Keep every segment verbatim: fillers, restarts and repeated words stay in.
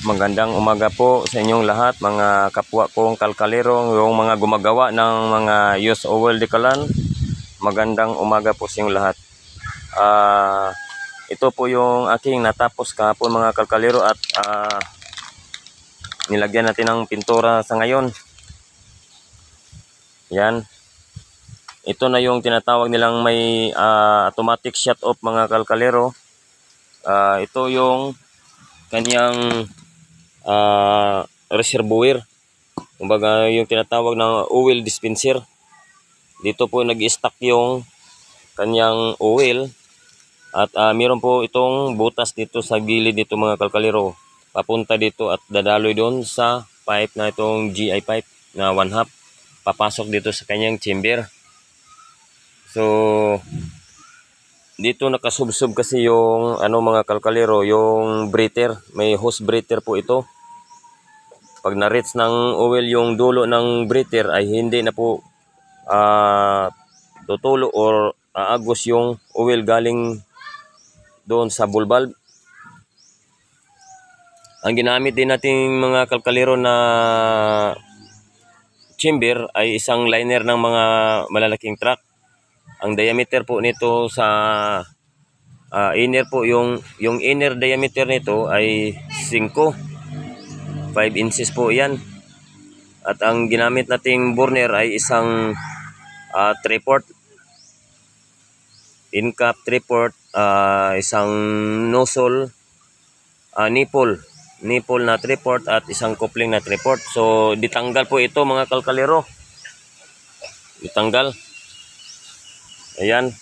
Magandang umaga po sa inyong lahat, mga kapwa kong kalkalero, yung mga gumagawa ng mga used oil decalan. Magandang umaga po sa inyong lahat. Uh, ito po yung aking natapos kahapon mga kalkalero at uh, nilagyan natin ng pintura sa ngayon. Yan. Ito na yung tinatawag nilang may uh, automatic shut off mga kalkalero. Uh, ito yung kanyang Uh, reservoir, kumbaga yung tinatawag ng oil dispenser. Dito po nag-stock yung kanyang oil at uh, meron po itong butas dito sa gilid dito mga kalkalero, papunta dito at dadaloy doon sa pipe na itong G I pipe na one half, papasok dito sa kanyang chamber. So dito nakasubsob kasi yung ano mga kalkalero, yung breather, may hose breather po ito. Pag na-reach ng oil yung dulo ng breather ay hindi na po uh, tutulo or aagos yung oil galing doon sa ball valve. Ang ginamit din natin mga kalkalero na chamber ay isang liner ng mga malalaking truck. Ang diameter po nito sa uh, inner po, yung, yung inner diameter nito ay five inches po yan. At ang ginamit nating burner ay isang uh, three-port in cap three-port, uh, isang nozzle, uh, nipple nipple na three-port at isang coupling na three-port. So ditanggal po ito mga kalkalero, ditanggal. Ayan.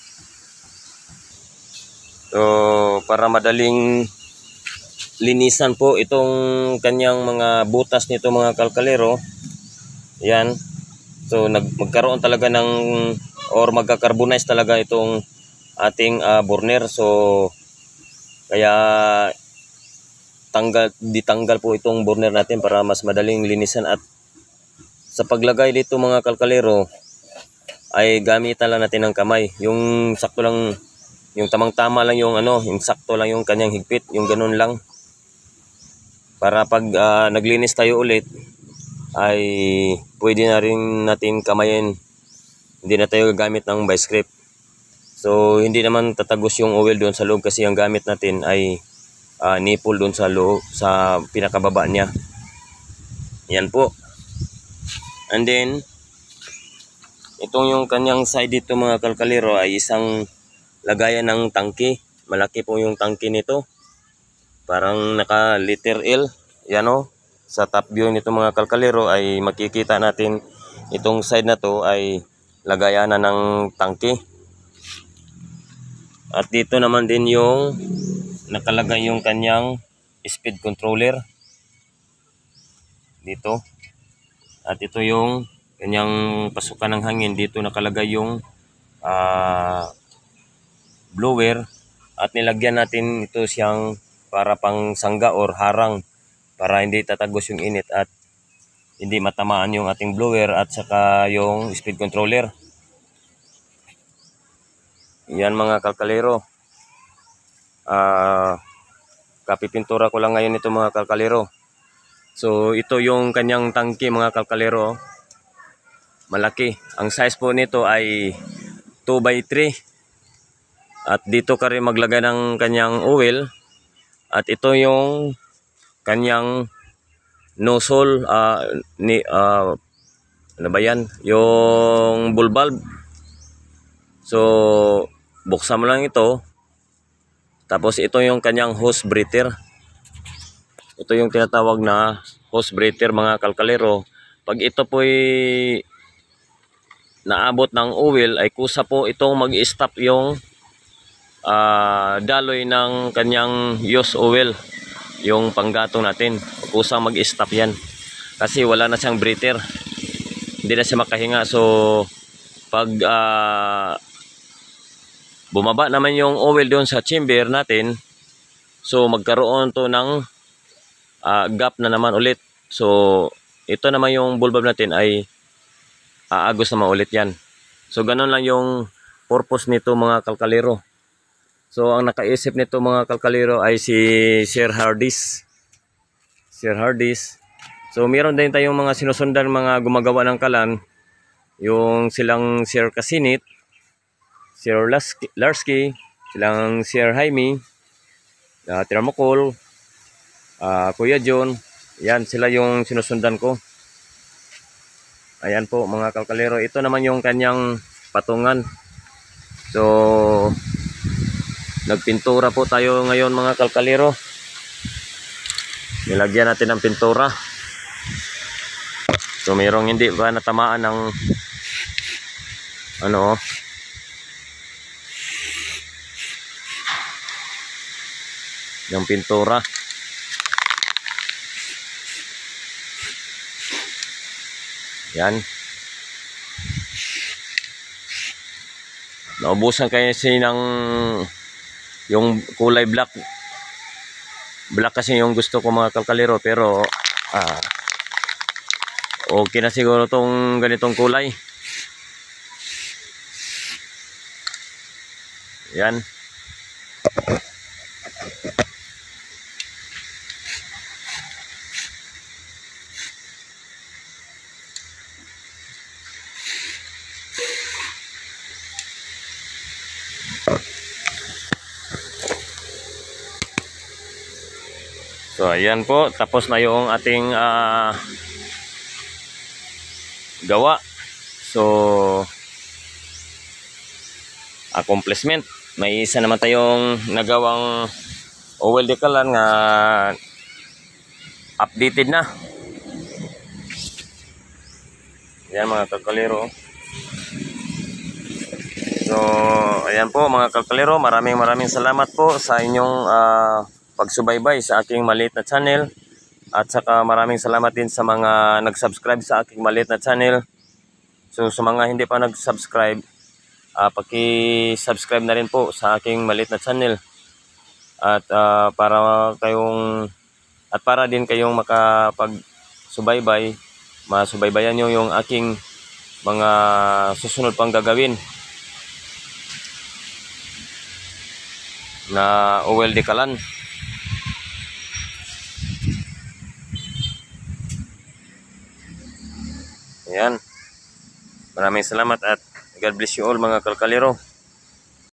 So para madaling linisan po itong kanyang mga butas nito mga kalkalero. Yan. So nag magkaroon talaga ng or magka-carbonize talaga itong ating uh, burner. So kaya tanggal ditanggal po itong burner natin para mas madaling linisan. At sa paglagay dito mga kalkalero ay gamitan lang natin ng kamay. Yung sakto lang, yung tamang-tama lang yung ano, yung sakto lang yung kanyang higpit, yung ganun lang. Para pag uh, naglinis tayo ulit ay pwede na rin natin kamayin, hindi na tayo gagamit ng vice grip. So hindi naman tatagos yung oil doon sa loob kasi ang gamit natin ay uh, nipple doon sa loob, sa pinakababa niya. Yan po. And then itong yung kanyang side dito mga kalkalero ay isang lagayan ng tangke. Malaki po yung tangke nito, parang naka liter L. Yan o, sa top view nito mga kalkalero ay makikita natin itong side na to ay lagayan na ng tangke. At dito naman din yung nakalagay yung kanyang speed controller dito. At ito yung kanyang pasukan ng hangin. Dito nakalagay yung uh, blower. At nilagyan natin ito siyang para pang sangga or harang para hindi tatagos yung init at hindi matamaan yung ating blower at saka yung speed controller. Yan mga kalkalero. Uh, kapipintura ko lang ngayon ito mga kalkalero. So ito yung kanyang tangke mga kalkalero. Malaki. Ang size po nito ay two by three. At dito ka rin maglagay ng kanyang oil. At ito yung kanyang nozzle, uh, ni, uh, ano ba yan? Yung ball valve. So buksan mo lang ito. Tapos ito yung kanyang hose breather. Ito yung tinatawag na hose breather mga kalkalero. Pag ito po'y naabot ng oil ay kusa po itong mag-stop yung Uh, daloy ng kanyang used oil, yung panggatong natin. Kusang mag-stop yan kasi wala na siyang breather, hindi na siya makahinga. So pag uh, bumaba naman yung oil doon sa chamber natin, so magkaroon to ng uh, gap na naman ulit. So ito naman yung bulb natin ay aagos naman ulit yan. So ganun lang yung purpose nito mga kalkalero. So ang nakaisip nito mga kalkalero ay si Sir Hardis. Sir Hardis. So meron din tayong mga sinusundan mga gumagawa ng kalan, yung silang Sir Kasinit, Sir Larsky, Larsky silang Sir Jaime, uh, Tiramokol, uh, Kuya John. Yan sila yung sinusundan ko. Ayan po mga kalkalero, ito naman yung kanyang patungan. So nagpintura po tayo ngayon mga kalkalero. Nilagyan natin ng pintura. So mayroong hindi ba natamaan ng ano yung pintura. Yan. Naubusan kasi ng yung kulay black. Black kasi yung gusto ko mga kalkalero, pero ah, okay na siguro tong ganitong kulay. Yan. So ayan po, tapos na yung ating uh, gawa. So accomplishment. May isa naman tayong nagawang oil decalan nga updated na. Yan mga kalkalero. So ayan po mga kalkalero, maraming maraming salamat po sa inyong uh, pagsubaybay sa aking maliit na channel, at saka maraming salamat din sa mga nag-subscribe sa aking maliit na channel. So sa mga hindi pa nag-subscribe, uh, paki-subscribe na rin po sa aking maliit na channel, at uh, para kayong at para din kayong makapag-subaybay, masubaybayan nyo yung aking mga susunod pang gagawin na oil decalan. Ayan. Maraming salamat at God bless you all mga kalkalero.